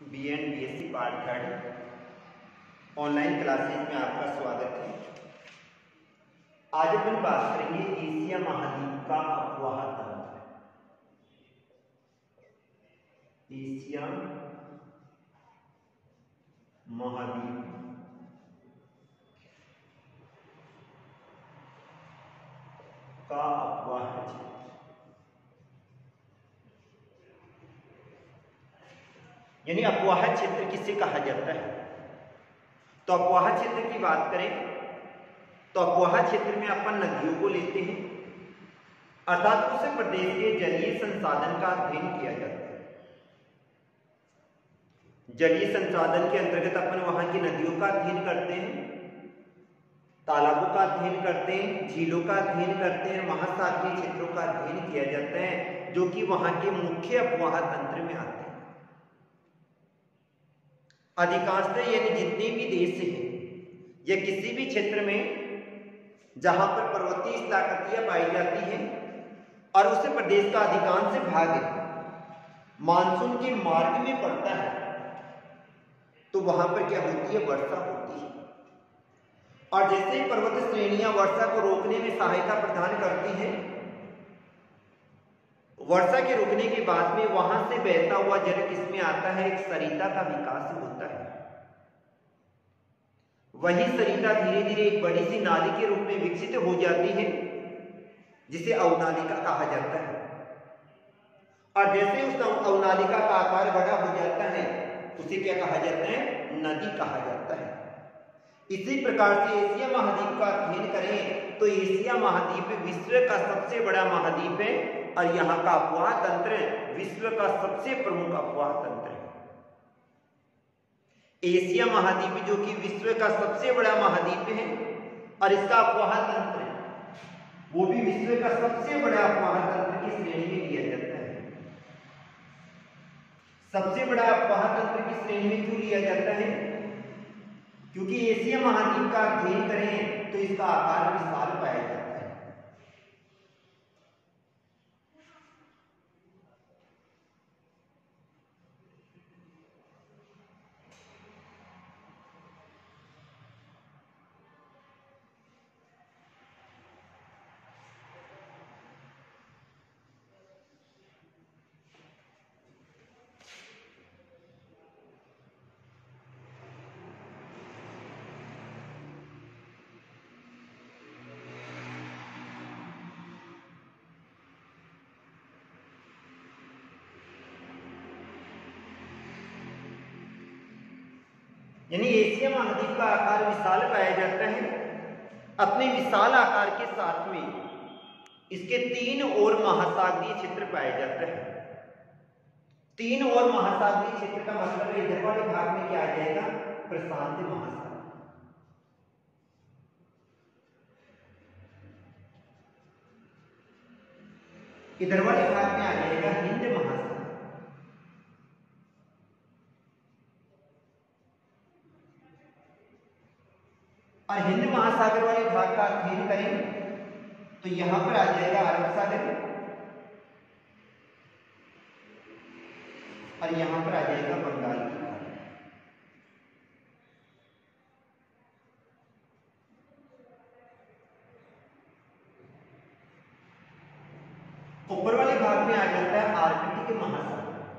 BA and BSc part third online classes में आपका स्वागत है। आज अपन बात करेंगे एशिया महाद्वीप का अफवाह तंत्र। एशिया महाद्वीप का अफवाह क्षेत्र। यानी अफवाह क्षेत्र किसे कहा जाता है? तो अफवाह क्षेत्र की बात करें तो अफवाह क्षेत्र में अपन नदियों को लेते हैं, अर्थात उस प्रदेश के जलीय संसाधन का अध्ययन किया जाता है। जलीय संसाधन के अंतर्गत अपन वहां की नदियों का अध्ययन करते हैं, तालाबों का अध्ययन करते हैं, झीलों का अध्ययन करते हैं, महासागरीय क्षेत्रों का अध्ययन किया जाता है, जो कि वहां के मुख्य अफवाह तंत्र में आते हैं। अधिकांशतः यानी जितने भी देश हैं या किसी भी क्षेत्र में जहां पर पर्वतीय स्थलाकृतियां पाई जाती हैं और उस प्रदेश का अधिकांश भाग मानसून के मार्ग में पड़ता है, तो वहां पर क्या होती है? वर्षा होती है। और जैसे ही पर्वत श्रेणियां वर्षा को रोकने में सहायता प्रदान करती हैं, वर्षा के रुकने के बाद में वहां से बहता हुआ जल किसमें आता है? एक सरिता का विकास होता है। वही सरिता धीरे धीरे एक बड़ी सी नाली के रूप में विकसित हो जाती है, जिसे अवनालिका कहा जाता है। और जैसे उस अवनालिका का आकार बड़ा हो जाता है, उसे क्या कहा जाता है? नदी कहा जाता है। इसी प्रकार से एशिया महाद्वीप का अध्ययन करें तो एशिया महाद्वीप विश्व का सबसे बड़ा महाद्वीप है और यहाँ का अफवाह तंत्र विश्व का सबसे प्रमुख अफवाह तंत्र है। एशिया महाद्वीप जो कि विश्व का सबसे बड़ा महाद्वीप है और इसका अफवाह तंत्र वो भी विश्व का सबसे बड़ा अफवाह तंत्र की श्रेणी में लिया जाता है। सबसे बड़ा अफवाह तंत्र की श्रेणी में क्यों लिया जाता है? क्योंकि एशिया महाद्वीप का अध्ययन करें तो इसका आकार विशाल पाया जाता है। यानी एशिया महाद्वीप का आकार विशाल पाया जाता है। अपने विशाल आकार के साथ में इसके 3 और महासागरीय क्षेत्र पाया जाता है। 3 और महासागरीय क्षेत्र का मतलब इधर वाले भाग में क्या आ जाएगा? प्रशांत महासागर। इधर वाले भाग में आ जाएगा हिंद महासागर। और हिंद महासागर वाले भाग का अध्ययन करें तो यहां पर आ जाएगा अरब सागर और यहां पर आ जाएगा बंगाल की खाड़ी। ऊपर वाले भाग में आ जाता है आर्कटिक महासागर।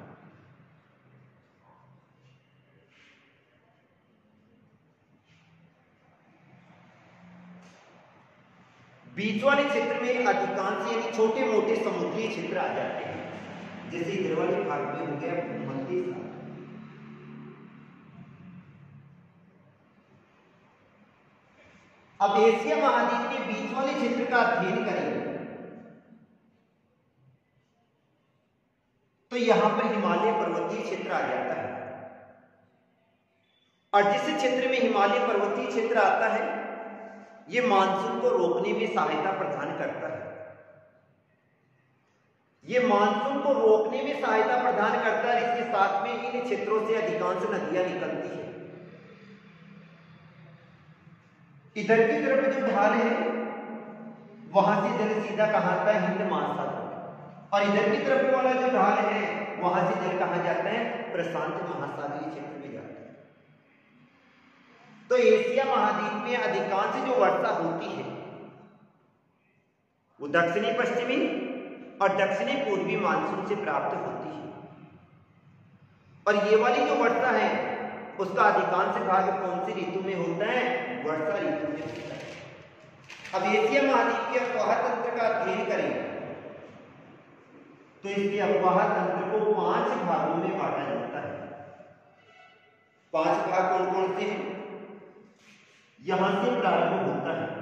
बीच वाले क्षेत्र में अधिकांश यानी छोटे मोटे समुद्री क्षेत्र आ जाते हैं, जैसे इधर वाले भाग में हो गया भूमध्य सागर। अब एशिया महाद्वीप के बीच वाले क्षेत्र का अध्ययन करें तो यहां पर हिमालय पर्वतीय क्षेत्र आ जाता है। और जिस क्षेत्र में हिमालय पर्वतीय क्षेत्र आता है, ये मानसून को रोकने में सहायता प्रदान करता है। ये मानसून को रोकने में सहायता प्रदान करता है। इसके साथ में इन क्षेत्रों से अधिकांश नदियां निकलती है। इधर की तरफ जो ढाल है वहां से जल सीधा कहां आता है? हिंद महासागर। और इधर की तरफ वाला जो ढाल है वहां से जल कहा जाता है, प्रशांत महासागरीय क्षेत्र में जाता है। तो एशिया महाद्वीप में अधिकांश जो वर्षा होती है वो दक्षिणी पश्चिमी और दक्षिणी पूर्वी मानसून से प्राप्त होती है। और ये वाली जो वर्षा है उसका अधिकांश भाग कौन सी ऋतु में होता है? वर्षा ऋतु में होता है। अब एशिया महाद्वीप के अफवाह तंत्र का अध्ययन करें तो इसके अफवाह तंत्र को 5 भागों में बांटा जाता है। 5 भाग कौन कौन से हैं? यहां से प्रारंभ होता है।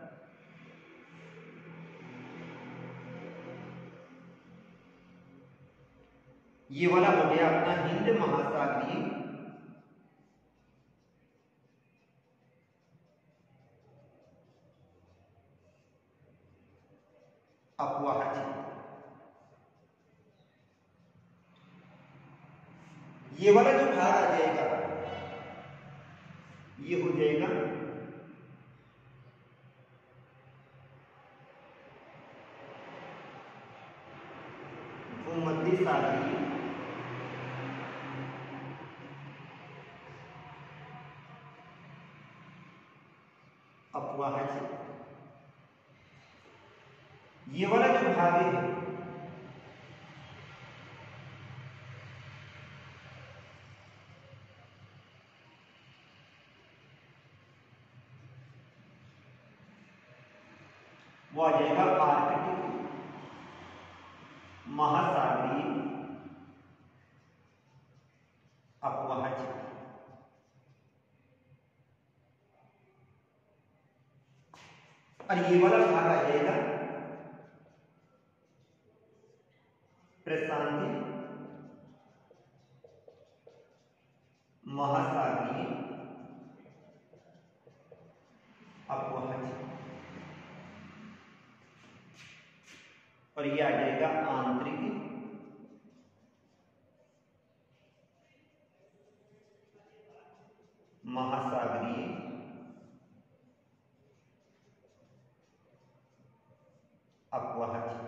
ये वाला हो गया अपना हिंद महासागरीय अफवाह क्षेत्र। ये वाला जो भाग आ जाएगा ये हो जाएगा भूमध्य सागरीय अफवाह क्षेत्र। ये वाला जो भाग है वो आ जाएगा आर्कटिक महासागरीय अफवाह क्षेत्र। और ये वाला भाग आ जाएगा प्रशांत महासागरीय अफवाह क्षेत्र। और ये आ जाएगा आंतरिक महासागरीय अफवाह क्षेत्र।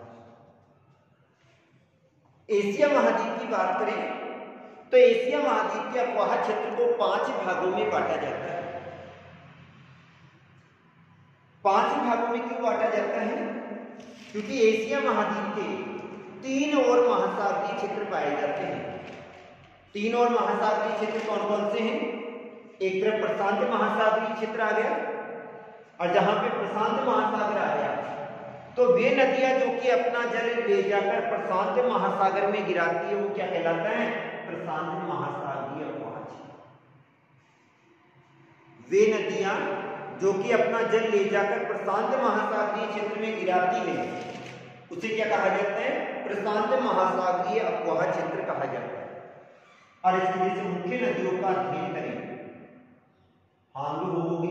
एशिया महाद्वीप की बात करें तो एशिया महाद्वीप के अफवाह क्षेत्र को 5 भागों में बांटा जाता है। 5 भागों में क्यों बांटा जाता है? क्योंकि एशिया महाद्वीप के 3 और महासागरीय क्षेत्र पाए जाते हैं। 3 और महासागरीय क्षेत्र कौन कौन से हैं? एक तरफ प्रशांत महासागरीय क्षेत्र आ गया, और जहां पे प्रशांत महासागर आ गया तो वे नदियां जो कि अपना जल ले जाकर प्रशांत महासागर में गिराती है वो क्या कहलाता है? प्रशांत महासागरीय अफवाह क्षेत्र। वे नदियां जो कि अपना जल ले जाकर प्रशांत महासागरीय क्षेत्र में गिराती है उसे क्या कहा जाता है? प्रशांत महासागरीय अफवाह क्षेत्र कहा जाता है। और इसकी जैसे मुख्य नदियों का अध्ययन करें, हांगू होगी,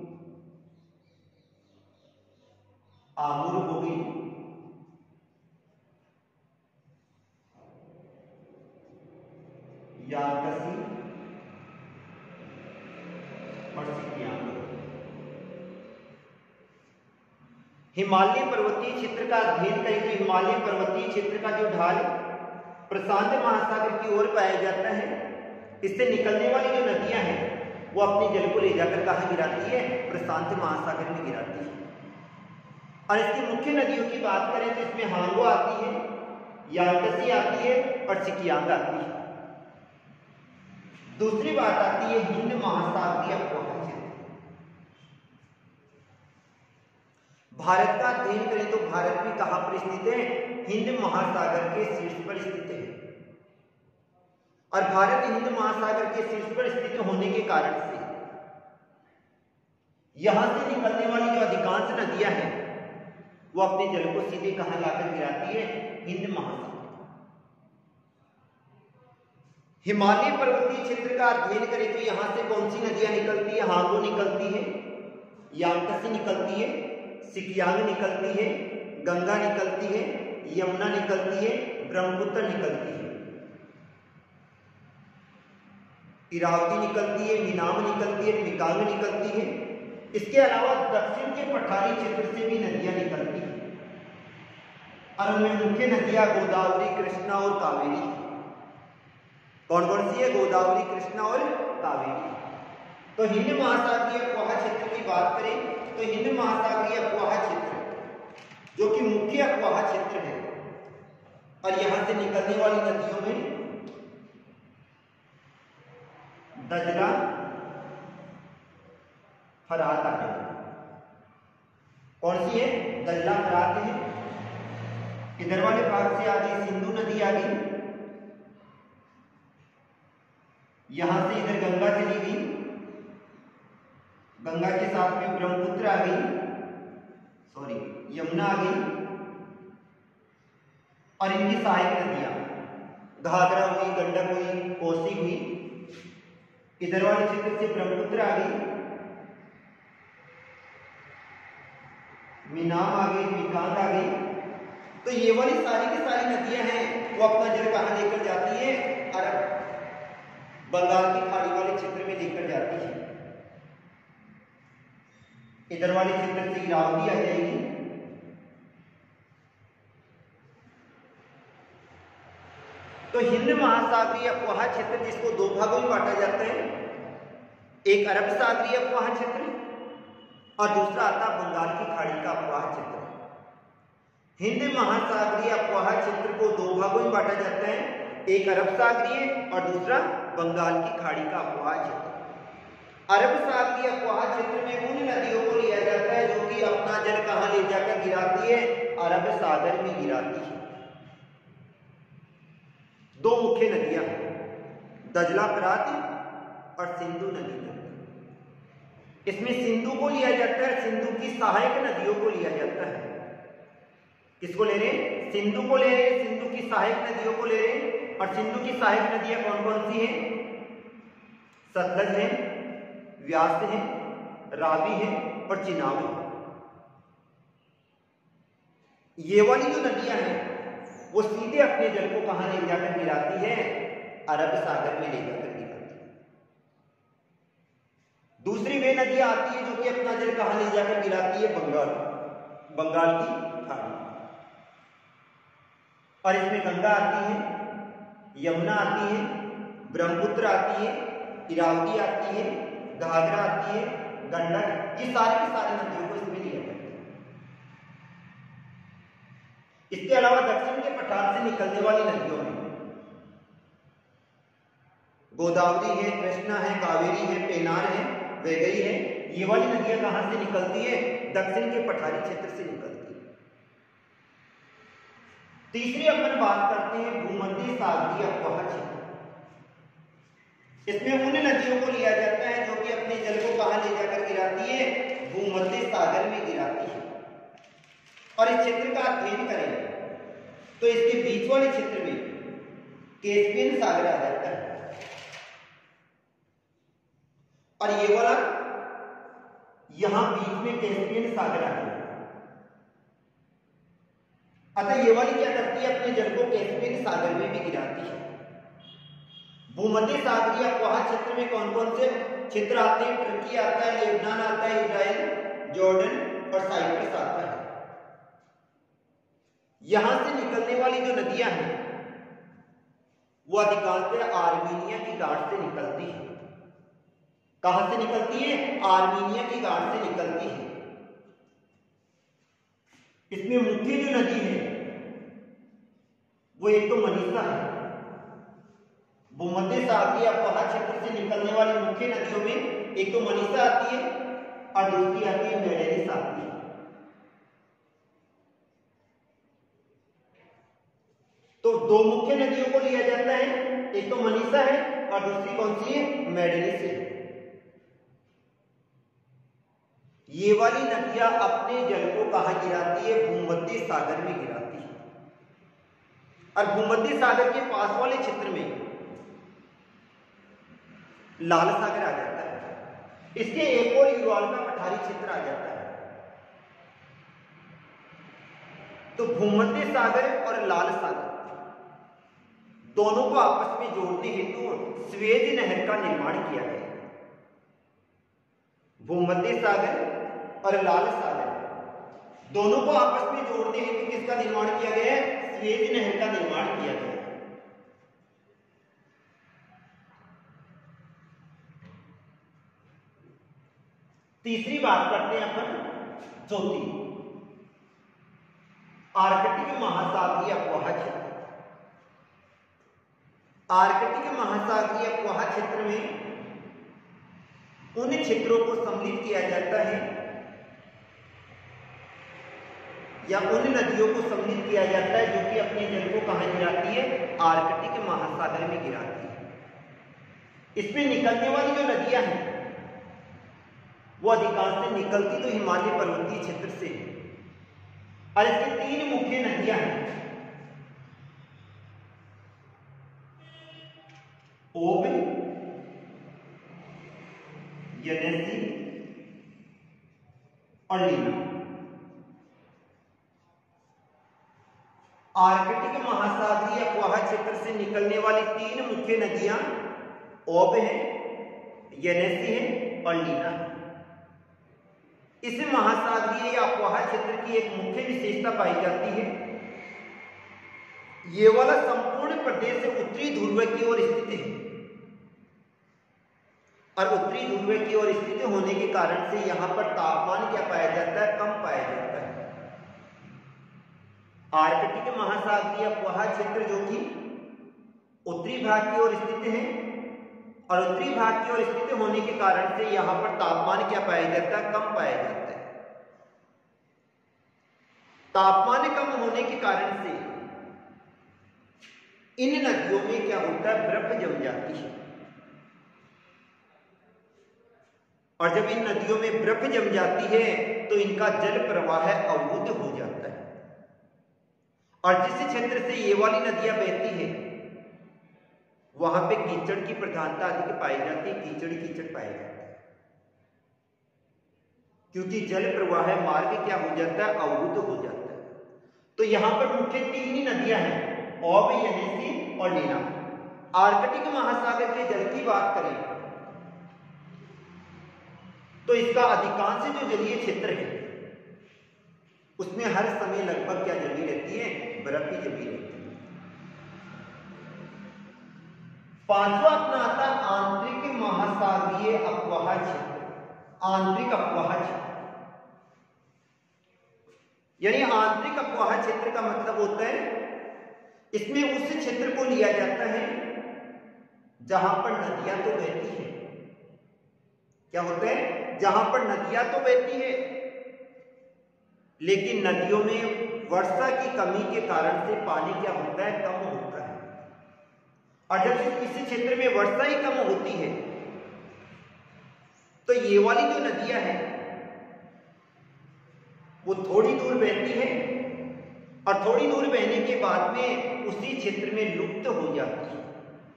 आमुर होगी, याकसी और सिकियांग। हिमालय पर्वतीय क्षेत्र का अध्ययन करें तो हिमालय पर्वतीय क्षेत्र का जो ढाल प्रशांत महासागर की ओर पाया जाता है, इससे निकलने वाली जो नदियां हैं वो अपने जल को ले जाकर कहां गिराती है? प्रशांत महासागर में गिराती है। और इसकी मुख्य नदियों की बात करें तो इसमें हांगो आती है, याकसी आती है और सिकियांग आती है। दूसरी बात आती है हिंद महासागरीय अफवाह क्षेत्र। भारत का अध्ययन करें तो भारत भी कहां पर स्थित है? हिंद महासागर के शीर्ष पर स्थित है। और भारत हिंद महासागर के शीर्ष पर स्थित होने के कारण से यहां से निकलने वाली जो अधिकांश नदियां हैं वो अपने जल को सीधे कहां लाकर गिराती है? हिंद महासागर। हिमालय पर्वतीय क्षेत्र का अध्ययन करें तो यहां से कौन सी नदियां निकलती है? हांगो निकलती है, याकसी निकलती है, सिकियांग निकलती है, गंगा निकलती है, यमुना निकलती है, ब्रह्मपुत्र निकलती है, इरावती निकलती है, मीनाम निकलती है, मिकांग निकलती है। इसके अलावा दक्षिण के पठारी क्षेत्र से भी नदियां निकलती हैं। और उनमें मुख्य नदियां गोदावरी, कृष्णा और कावेरी। कौन कौन सी है? गोदावरी, कृष्णा और कावेरी। तो हिंद महासागरीय अफवाह क्षेत्र की बात करें तो हिंद महासागरीय अफवाह क्षेत्र जो कि मुख्य अफवाह क्षेत्र है और यहां से निकलने वाली नदियों में दजला, फरात आ गई। कौन सी है? दजला, फरात है। इधर वाले भाग से आ गई सिंधु नदी आ गई, यहां से इधर गंगा चली गई, गंगा के साथ में ब्रह्मपुत्र आ गई, सॉरी यमुना आ गई, और इनकी सहायक नदियां घाघरा हुई, गंडक हुई, कोसी हुई। इधर वाले क्षेत्र से ब्रह्मपुत्र आ गई, मीनाम आ गई, मीकांग आ गई। तो ये वाली सारी की सारी नदियां हैं वो अपना जल कहां लेकर जाती है? अरब बंगाल की खाड़ी वाले क्षेत्र में लेकर जाती है। इधर वाले क्षेत्र से इरावती आ जाएगी, तो हिंद महासागरीय अफवाह क्षेत्र जिसको दो भागों में बांटा जाता है, एक अरब सागरीय अफवाह क्षेत्र और दूसरा आता बंगाल की खाड़ी का अफवाह क्षेत्र। हिंद महासागरीय अफवाह क्षेत्र को दो भागों में बांटा जाता है, एक अरब सागरीय और दूसरा बंगाल की खाड़ी का अफवाह क्षेत्र। अरब सागरीय अफवाह क्षेत्र में उन नदियों को लिया जाता है जो कि अपना जल कहां ले जाकर गिराती है? अरब सागर में गिराती है। दो मुख्य नदियां दजला, फरात और सिंधु नदी। इसमें सिंधु को लिया जाता है, सिंधु की सहायक नदियों को लिया जाता है। किसको ले रहे? सिंधु को ले रहे, सिंधु की सहायक नदियों को ले रहे। और सिंधु की सहायक नदियां कौन कौन सी हैं? सतलज है, व्यास है, रावी है और चिनाब है। ये वाली जो नदियां हैं वो सीधे अपने जल को कहां ले जाकर गिराती है? अरब सागर में ले जाकर गिराती है। दूसरी वे नदियां आती है जो कि अपना जल कहां ले जाकर गिराती है? बंगाल की खाड़ी। और इसमें गंगा आती है, यमुना आती है, ब्रह्मपुत्र आती है, इरावती आती है, घाघरा आती है, गंडक, ये सारी की सारी नदियों को इसमें लिया जाता है। इसके अलावा दक्षिण के पठार से निकलने वाली नदियों में गोदावरी है, कृष्णा है, कावेरी है, पेनार है, वैगई है। ये वाली नदियां कहां से निकलती है? दक्षिण के पठारी क्षेत्र से निकलती है। तीसरी अपन बात करते हैं भूमध्य सागरीय अफवाह क्षेत्र। इसमें उन नदियों को लिया जाता है जो कि अपने जल को कहां ले जाकर गिराती है? भूमध्य सागर में गिराती है। और इस क्षेत्र का अध्ययन करें तो इसके बीच वाले क्षेत्र में कैस्पियन सागर आ जाता है और ये वाला यहां बीच में कैस्पियन सागर आ जाता है। अतः ये वाली क्या करती है? अपने जल को कैस्पियन सागर में भी गिराती है। भूमध्य सागरीय अफवाह क्षेत्र में कौन कौन से क्षेत्र आते हैं? टर्की आता है, लेबनान आता है, इजराइल, जॉर्डन और साइप्रस आता है। यहां से निकलने वाली जो नदियां हैं वो अधिकांशतः आर्मीनिया की गांठ से निकलती है। कहां से निकलती है? आर्मीनिया की गांठ से निकलती है। इसमें मुख्य जो नदी है वो एक तो मनीषा है। भूमध्य सागरीय अफवाह क्षेत्र से निकलने वाली मुख्य नदियों में एक तो मनीषा आती है और दूसरी आती है मेडेनिस आती है। तो दो मुख्य नदियों को लिया जाता है, एक तो मनीषा है और दूसरी कौन सी है? मेडेनिस है। ये वाली नदियां अपने जल को कहां गिराती है? भूमध्य सागर में गिराती है। और भूमध्य सागर के पास वाले क्षेत्र में लाल सागर आ जाता है। इसके एक और यूराल का पठारी क्षेत्र आ जाता है। तो भूमध्य सागर और लाल सागर दोनों को आपस में जोड़ने हेतु स्वेज नहर का निर्माण किया गया। भूमध्य सागर और लाल सागर दोनों को आपस में जोड़ने हेतु किसका निर्माण किया गया है? स्वेज नहर का निर्माण किया गया है। तीसरी बात करते हैं अपन चौथी, आर्कटिक महासागरीय अफवाह क्षेत्र। आर्कटिक महासागरीय अफवाह क्षेत्र में उन क्षेत्रों को सम्मिलित किया जाता है या उन नदियों को सम्मिलित किया जाता है जो कि अपने जल को कहां गिराती है? आर्कटिक महासागर में गिराती है। इसमें निकलने वाली जो नदियां हैं वो अधिकांश से निकलती तो हिमालय पर्वतीय क्षेत्र से, और इसकी 3 मुख्य नदियां हैं, ओब, येनेसी और लीना। आर्कटिक महासागरीय अफवाह क्षेत्र से निकलने वाली 3 मुख्य नदियां ओब है, येनेसी है और लीना है। इस महासागरीय या अफवाह क्षेत्र की एक मुख्य विशेषता पाई जाती है, ये वाला संपूर्ण प्रदेश उत्तरी ध्रुव की ओर स्थित है, और उत्तरी ध्रुव की ओर स्थित होने के कारण से यहां पर तापमान क्या पाया जाता है? कम पाया जाता है। आर्कटिक महासागरीय अफवाह क्षेत्र जो कि उत्तरी भाग की ओर स्थित है, और उत्तरी भाग की ओर स्थित होने के कारण से यहां पर तापमान क्या पाया जाता है? कम पाया जाता है। तापमान कम होने के कारण से इन नदियों में क्या होता है? बर्फ जम जाती है, और जब इन नदियों में बर्फ जम जाती है तो इनका जल प्रवाह अवरुद्ध हो जाता है, और जिस क्षेत्र से ये वाली नदियां बहती है वहां पे कीचड़ की प्रधानता अधिक पाई जाती है, कीचड़ पाया जाता है, क्योंकि जल प्रवाह मार्ग क्या हो जाता है? अवरुद्ध हो जाता है। तो यहां पर मुख्य 3 ही नदियां हैं, ओब, येनेसी और लीना। आर्कटिक महासागर के जल की बात करें तो इसका अधिकांश जो जलीय क्षेत्र है उसमें हर समय लगभग क्या जमी रहती है? बर्फ ही जमी रहती है। 5वां अपना आता है आंतरिक महासागरीय अफवाह क्षेत्र। आंतरिक अफवाह क्षेत्र यानी आंतरिक अफवाह क्षेत्र का मतलब होता है इसमें उस क्षेत्र को लिया जाता है जहां पर नदियां तो बहती है। क्या होता है? जहां पर नदियां तो बहती है लेकिन नदियों में वर्षा की कमी के कारण से पानी क्या होता है? कम होता है। और जब किसी क्षेत्र में वर्षा ही कम होती है तो ये वाली जो नदियां हैं वो थोड़ी दूर बहती है, और थोड़ी दूर बहने के बाद में उसी क्षेत्र में लुप्त हो जाती है।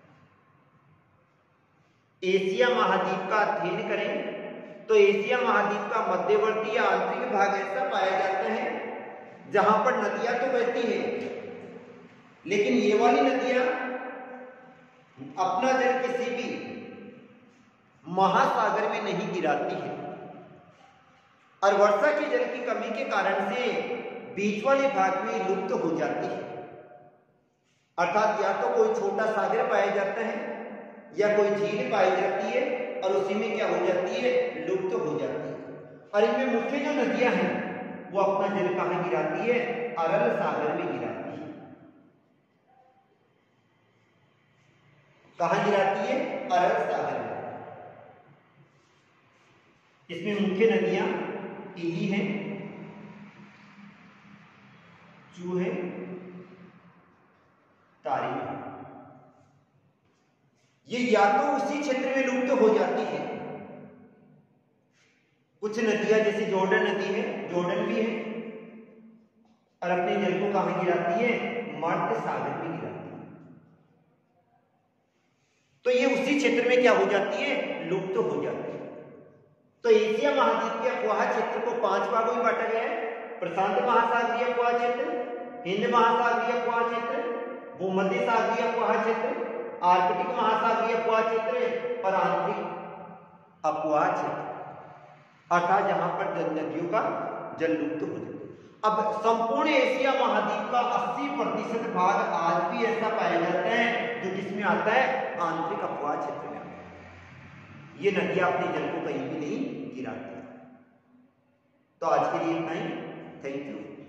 एशिया महाद्वीप का अध्ययन करें तो एशिया महाद्वीप का मध्यवर्ती या आंतरिक भाग ऐसा पाया जाता है जहां पर नदियां तो बहती है लेकिन ये वाली नदियां अपना जल किसी भी महासागर में नहीं गिराती है, और वर्षा के जल की कमी के कारण से बीच वाले भाग में लुप्त हो जाती है। अर्थात या तो कोई छोटा सागर पाया जाता है या कोई झील पाई जाती है और उसी में क्या हो जाती है? लुप्त हो जाती है। और इनमें मुख्य जो नदियां हैं वो अपना जल कहां गिराती है? अरल सागर में गिराती है। कहां गिराती है? अरल सागर में। इसमें मुख्य नदियां इली है, चू है, तारी है। ये या तो उसी क्षेत्र में लुप्त हो जाती है, कुछ नदियां जैसे जॉर्डन नदी है, जॉर्डन भी है, और अपने जल को कहां गिराती है? मर्द सागर में गिराती है। तो ये उसी क्षेत्र में क्या हो जाती है? लुप्त हो जाती है। तो एशिया महाद्वीप के अफवाह क्षेत्र को 5 भागों में बांटा गया है। प्रशांत महासागरीय अफवाह क्षेत्र, हिंद महासागरीय अफवाह क्षेत्र, भूमध्य सागरीय अफवाह क्षेत्र, आर्कटिक महासागरीय अफवाह क्षेत्र और आंतरिक अफवाह क्षेत्र, अर्थात जहां पर नदियों का जल लुप्त हो जाता है। अब संपूर्ण एशिया महाद्वीप का 80% भाग आज भी ऐसा पाया जाता है जो किसमें आता है, आंतरिक अपवाह क्षेत्र में आता है। ये नदियां अपने जल को कहीं भी नहीं गिराती। तो आज के लिए इतना ही। Thank you.